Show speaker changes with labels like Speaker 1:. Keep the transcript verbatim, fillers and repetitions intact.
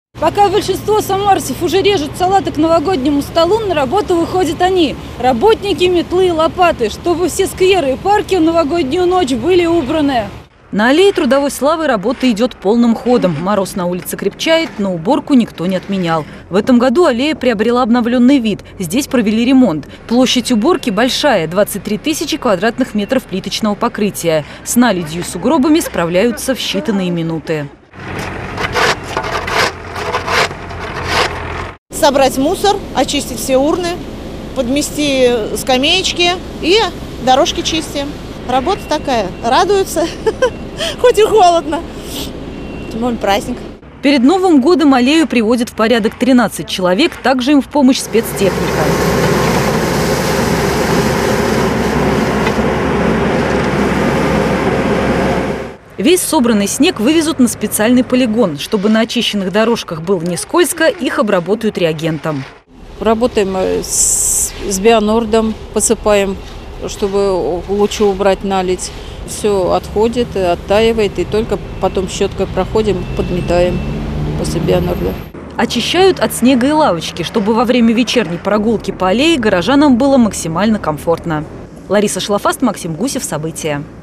Speaker 1: Пока большинство самарцев уже режут салаты к новогоднему столу, на работу выходят они – работники метлы и лопаты, чтобы все скверы и парки в новогоднюю ночь были убраны.
Speaker 2: На аллее Трудовой Славы работа идет полным ходом. Мороз на улице крепчает, но уборку никто не отменял. В этом году аллея приобрела обновленный вид. Здесь провели ремонт. Площадь уборки большая – двадцать три тысячи квадратных метров плиточного покрытия. С наледью и сугробами справляются в считанные минуты.
Speaker 3: Собрать мусор, очистить все урны, подмести скамеечки и дорожки чистим. Работа такая, радуются, хоть и холодно. Тем более праздник.
Speaker 2: Перед Новым годом аллею приводят в порядок тринадцать человек, также им в помощь спецтехника. Весь собранный снег вывезут на специальный полигон. Чтобы на очищенных дорожках было не скользко, их обработают реагентом.
Speaker 4: Работаем с, с бионордом, посыпаем, чтобы лучше убрать наледь. Все отходит, оттаивает, и только потом щеткой проходим, подметаем после бионорда.
Speaker 2: Очищают от снега и лавочки, чтобы во время вечерней прогулки по аллее горожанам было максимально комфортно. Лариса Шлафаст, Максим Гусев. События.